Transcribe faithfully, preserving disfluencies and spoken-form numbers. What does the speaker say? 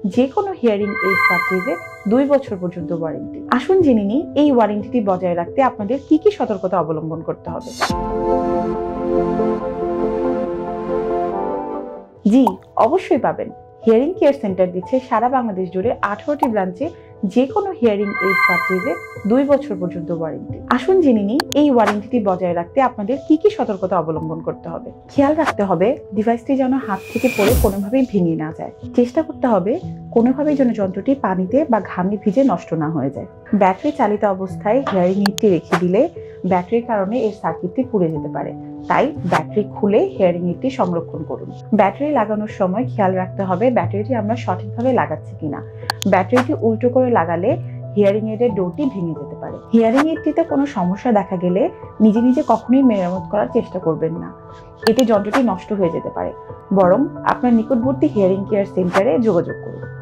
যে কোনো hearing aid পারচেজে দুই বছর পর্যন্ত ওয়ারেন্টি। আসুন জেনে নিই এই ওয়ারেন্টিটি বজায় রাখতে আপনাদের কি কি সতর্কতা অবলম্বন করতে হবে। জি, অবশ্যই পাবেন। হিয়ারিং কেয়ার সেন্টার দিচ্ছে সারা বাংলাদেশ জুড়ে আঠারোটি ব্রাঞ্চে যে কোনো হিয়ারিং এইড পারচেজে দুই বছর পর্যন্ত ওয়ারেন্টি। আসুন জেনে নিই এই ওয়ারেন্টিটি বজায় রাখতে আপনাদের কি কি সতর্কতা অবলম্বন করতে হবে। খেয়াল রাখতে হবে ডিভাইসটি যেন হাত থেকে পড়ে কোনোভাবেই ভেঙে না যায়। চেষ্টা করতে হবে কোনোভাবেই যেন যন্ত্রটি পানিতে বা ঘামে ভিজে নষ্ট না হয়ে যায়। ব্যাটারি চালিত অবস্থায় হিয়ারিং এইডটি রেখে দিলে ব্যাটারির কারণে এর সার্কিটটি পুড়ে যেতে পারে, তাই ব্যাটারি খুলে হিয়ারিং এইডটি সংরক্ষণ করুন। ব্যাটারি লাগানোর সময় খেয়াল রাখতে হবে ব্যাটারিটি আমরা সঠিকভাবে লাগাচ্ছি কিনা। ব্যাটারিটি উল্টো করে লাগালে হিয়ারিং এইডের ডোরটি ভেঙে যেতে পারে। হিয়ারিং এইডটিতে কোনো সমস্যা দেখা গেলে নিজে নিজে কখনোই মেরামত করার চেষ্টা করবেন না, এতে যন্ত্রটি নষ্ট হয়ে যেতে পারে। বরং আপনার নিকটবর্তী হিয়ারিং কেয়ার সেন্টারে যোগাযোগ করুন।